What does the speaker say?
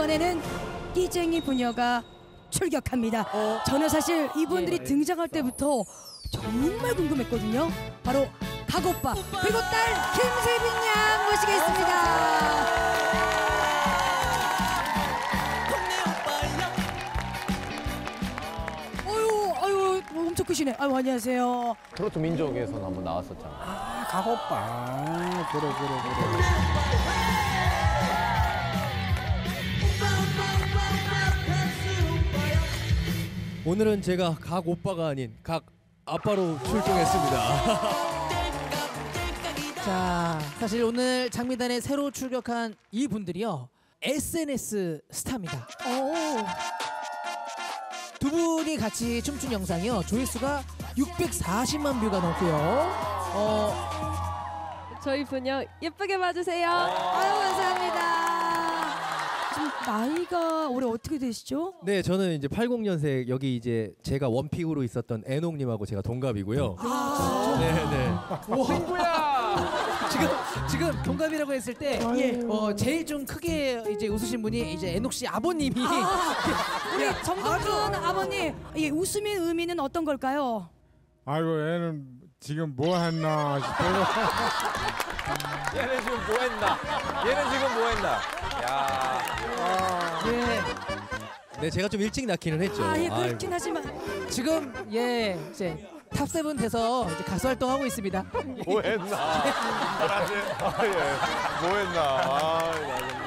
이번에는 끼쟁이 부녀가 출격합니다. 저는 사실 이분들이 등장할 때부터 정말 궁금했거든요. 바로 각오빠 그리고 딸 김세빈 양 모시겠습니다. 아유 엄청 크시네. 아유 안녕하세요. 트로트 민족에서는 한번 나왔었잖아. 아, 각오빠. 그래. 오늘은 제가 각 오빠가 아닌 각 아빠로 출동했습니다. 자, 사실 오늘 장미단에 새로 출격한 이분들이요 SNS 스타입니다. 두 분이 같이 춤춘 영상이요 조회수가 640만 뷰가 넘고요. 저희 분녀 예쁘게 봐주세요. 아유 감사합니다. 지금 나이가 올해 어떻게 되시죠? 네, 저는 이제 80년생 여기 이제 제가 원픽으로 있었던 애녹님하고 제가 동갑이고요. 네네. 친구야. 지금 동갑이라고 했을 때 제일 좀 크게 이제 웃으신 분이 이제 애녹 씨 아버님이 우리 정동준 아버님 웃음의 의미는 어떤 걸까요? 아이고 얘는 지금 뭐 했나 싶어요. 얘는 지금 뭐 했나? 야. 네, 제가 좀 일찍 낳기는 했죠. 그렇긴 하지만 지금 이제 탑7 돼서 이제 가수 활동하고 있습니다. 뭐 했나? 뭐 했나?